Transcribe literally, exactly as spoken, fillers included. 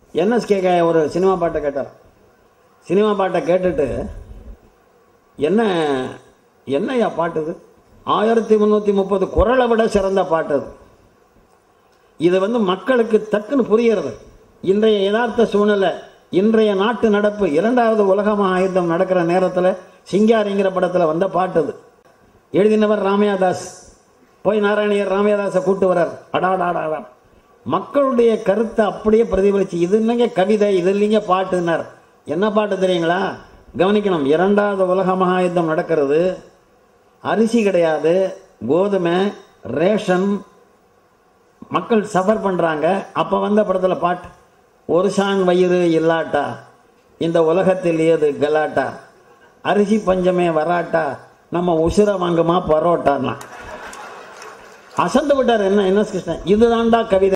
NSK ஒரு cinema பாட்டை கேட்டார். சினிமா பாட்டை கேட்டுட்டு என்ன என்னையா பாட்டுது, ஆயிரத்தி முந்நூற்றி முப்பது குரலை விட சிறந்த பாட்டு அது. இது வந்து மக்களுக்கு டக்குன்னு புரிகிறது. இன்றைய யதார்த்த சூழ்நிலை, இன்றைய நாட்டு நடப்பு, இரண்டாவது உலக மகாயுத்தம் நடக்கிற நேரத்தில் சிங்காரிங்கிற படத்தில் வந்த பாட்டு அது. எழுதினவர் ராமையாதாஸ். போய் நாராயணியர் ராமையாதாஸை கூட்டு வர்றார். அடாடாடா, மக்களுடைய கருத்தை அப்படியே பிரதிபலிச்சு, இது இல்லைங்க கவிதை, இது இல்லைங்க பாட்டுன்னார். என்ன பாட்டு தெரியுங்களா? கவனிக்கணும். இரண்டாவது உலக மகாயுத்தம் நடக்கிறது, அரிசி கிடையாது, கோதுமை, ரேஷன், மக்கள் சஃபர் பண்ணுறாங்க. அப்போ வந்த படத்தில் பாட்டு, ஒரு சான் வயிறு இல்லாட்டா இந்த உலகத்தில் ஏது கலாட்டா, அரிசி பஞ்சமே வராட்டா நம்ம உசுர வாங்குமா பரோட்டான்னா. அசந்து விட்டார். என்ன என்ன கிருஷ்ணன், இதுதான்டா கவிதை.